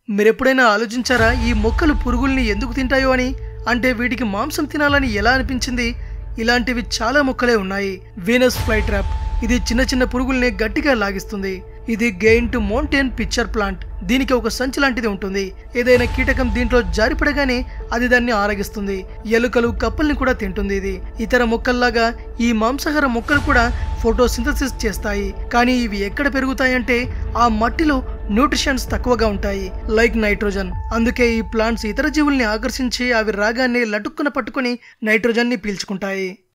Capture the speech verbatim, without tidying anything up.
మీరెప్పుడైనా ఆలోచించారా ఈ మొక్కలు పురుగుల్ని ఎందుకు తింటాయో అని? అంటే వీటికి మాంసం తినాలని ఎలా అనిపించింది? ఇలాంటివి చాలా మొక్కలే ఉన్నాయి. వీనస్ ఫ్లై ట్రాప్, ఇది చిన్న చిన్న పురుగుల్ని గట్టిగా లాగిస్తుంది. ఇది gain to mountain pitcher plant, దీనికి ఒక సంచి లాంటిది ఉంటుంది. ఏదైనా కీటకం దీంట్లో జారిపడగానే అది దాన్ని ఆరగిస్తుంది. ఎలుకలు, కప్పల్ని కూడా తింటుంది. ఇది ఇతర మొక్కల్లాగా ఈ మాంసాహార మొక్కలు కూడా ఫోటోసింథసిస్ చేస్తాయి. కానీ ఇవి ఎక్కడ పెరుగుతాయంటే ఆ మట్టిలో న్యూట్రిషన్స్ తక్కువగా ఉంటాయి, లైక్ నైట్రోజన్. అందుకే ఈ ప్లాంట్స్ ఇతర జీవుల్ని ఆకర్షించి అవి రాగానే లటుక్కున పట్టుకుని నైట్రోజన్ ని పీల్చుకుంటాయి.